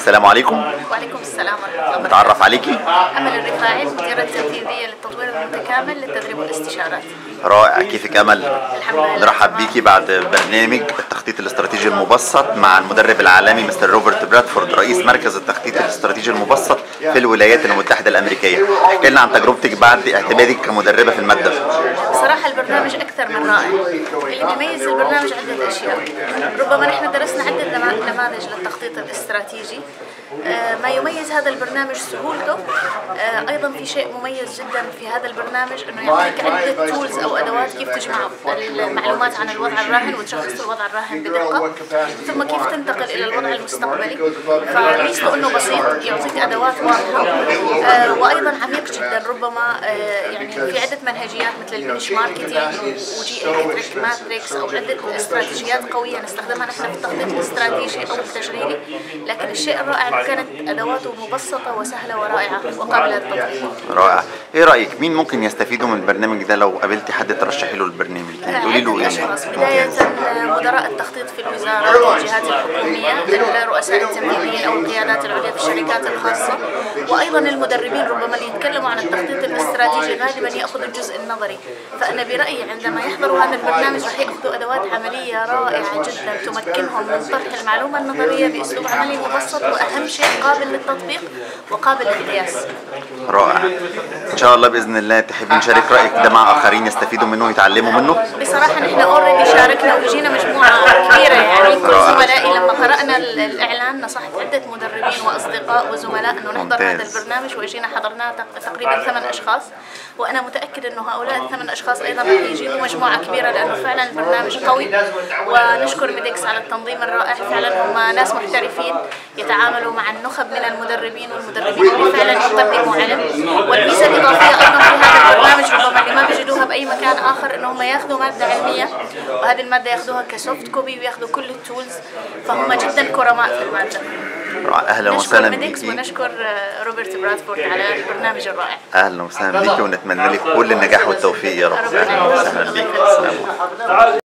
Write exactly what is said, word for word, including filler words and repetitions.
السلام عليكم. وعليكم السلام ورحمة الله. نتعرف عليكي. أمل الرفاعي، المديرة التنفيذية للتطوير المتكامل للتدريب والاستشارات. رائع، كيفك أمل؟ الحمد لله. نرحب بيكي بعد برنامج التخطيط الاستراتيجي المبسط مع المدرب العالمي مستر روبرت برادفورد، رئيس مركز التخطيط الاستراتيجي المبسط في الولايات المتحدة الأمريكية. احكي لنا عن تجربتك بعد اعتمادك كمدربة في المادة. بصراحة البرنامج أكثر من رائع. اللي بيميز البرنامج عدة أشياء. ربما نحن درسنا عدة نماذج للتخطيط الاستراتيجي. ما يميز هذا البرنامج سهولته. أيضا في شيء مميز جدا في هذا البرنامج إنه يعطيك عدة تولز أو أدوات كيف تجمع المعلومات عن الوضع الراهن وتشخص الوضع الراهن بدقة، ثم كيف تنتقل إلى الوضع المستقبلي. فميزته إنه بسيط، يعطيك أدوات واضحة، وأيضا عميق جدا. ربما يعني في عدة منهجيات مثل البنش ماركتينج وجي الكتريك ماتريكس أو عدة استراتيجيات قوية نستخدمها نحن في التخطيط الاستراتيجي أو التشغيلي، لكن الشيء الرائع إنه كانت أدواته مبسطة وسهلة ورائعة وقابلة للتطبيق. رائع. إيه رأيك مين ممكن يستفيدوا من البرنامج ده لو قابلتي حد ترشحي له البرنامج؟ يعني قولي له يعني بداية مدراء التخطيط في الوزارات والجهات الحكومية، الرؤساء التنفيذيين أو القيادات العليا في الشركات الخاصة، وأيضا المدربين ربما اللي يتكلموا عن التخطيط الاستراتيجي غالبا يأخذوا الجزء النظري. فأنا برأيي عندما يحضروا هذا البرنامج راح يأخذوا أدوات عملية رائعة جدا تمكنهم من طرح المعلومة النظرية بأسلوب عملي مبسط، وأهم شيء قابل للتطبيق وقابل للقياس. رائع. إن شاء الله بإذن الله تحبي نشارك رأيك ده مع آخرين يستفيدوا منه ويتعلموا منه؟ بصراحة نحن اوريدي شاركنا وجينا مجموعة كبيرة، يعني كل زملائي لما قرأنا الإعلان نصحت عدة مدربين وأصدقاء وزملاء إنه نحضر هذا البرنامج، وجينا حضرناه تقريبا ثمان أشخاص، وأنا متأكد إنه هؤلاء الثمان أشخاص أيضا راح يجيبوا مجموعة كبيرة لأنه فعلا البرنامج قوي. ونشكر ميديكس على التنظيم الرائع، فعلا هم ناس محترفين يتعاملوا مع النخب من المدربين والمدربين اللي فعلا يقدموا علم. والميزة الإضافية أيضا في هذا البرنامج ربما اللي ما بيجدوها بأي مكان آخر إنه هم ياخذوا مادة علمية، وهذه المادة ياخذوها كسوفت كوبي وياخذوا كل التولز، فهم جدا كرماء في المادة. اهلا وسهلا بيكي. ونشكر روبرت برادفورد على البرنامج الرائع. اهلا وسهلا بيكي، ونتمنى لك كل النجاح والتوفيق يا رب. اهلا وسهلا بيكي.